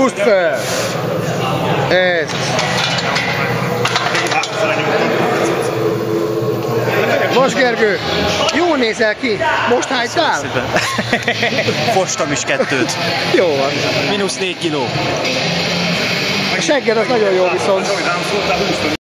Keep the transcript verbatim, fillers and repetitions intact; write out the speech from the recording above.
Húzd fel! Ez. Most Gergő, jól nézel ki. Most hájtál? Fostam is kettőt. Jó van. Mínusz négy kiló. A segged az nagyon jó viszont.